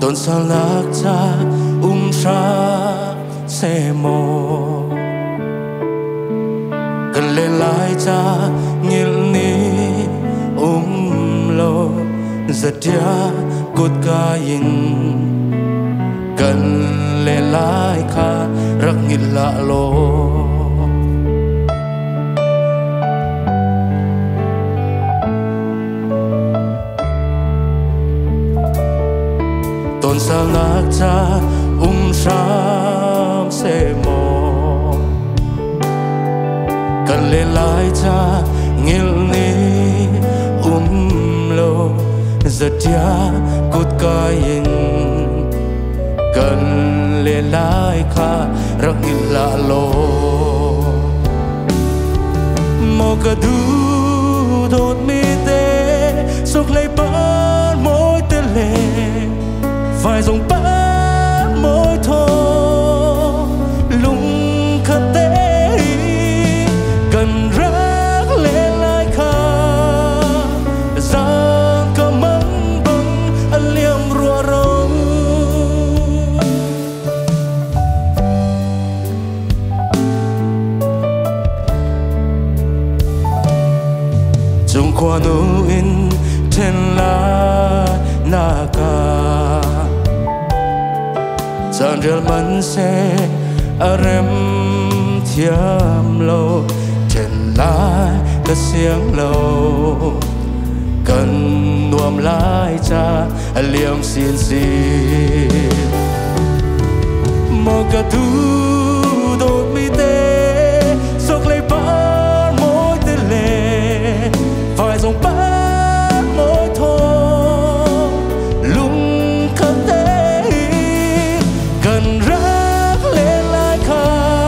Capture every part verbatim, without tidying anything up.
tôn sa lạc cha um sa se mo cần lên lại cha ngil ni um lo giật ya cốt ca in cần lên lại kha rắc ngil lạ lo tôn sa lạc cha um sam se mo cần lên lại cha ngil ni um lo giật ya cốt ca in cần lên lại kha rắc ngil lạ lo mo ka du đột mi te sốc lấy bán mối tê lệ phải dòng bán môi thô lung khát tế cần rác lên lại khá giang cơ mắng băng anh liêm rùa râu chung qua nụ in trên lá na ca chẳng rêu mắn xe ở rem thiam lâu trên lá cái xiềng lâu cần nuông lại cha liêm xin xin một cái thứ đột mi tê sốc lấy bán mối tê lệ phải dòng bán mối thô lung khát tế cần rác lên lại kha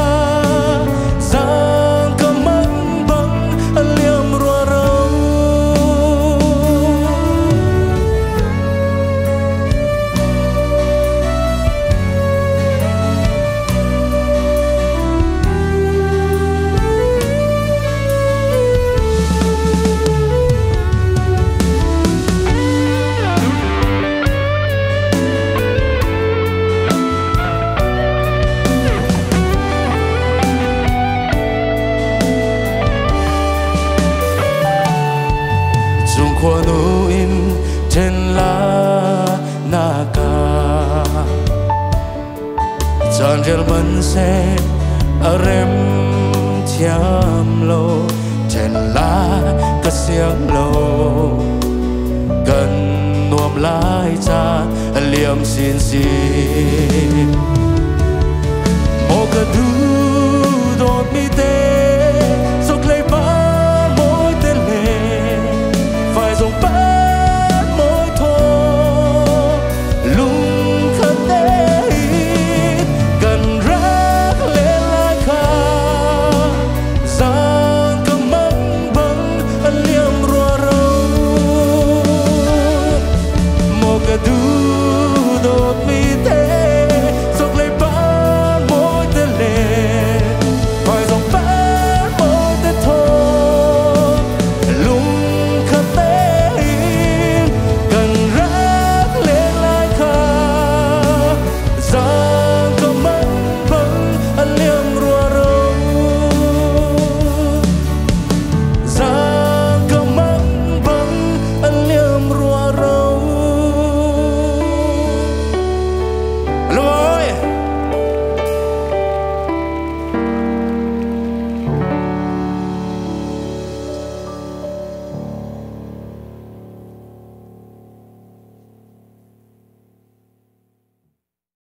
giang cơ mắng băng liêm rùa râu qua nụ in trên lá na ca chẳng rêu mắn xe ở rem thiam lâu trên lá cái xiềng lâu cần nuông lại cha liêm xin xin một cái thứ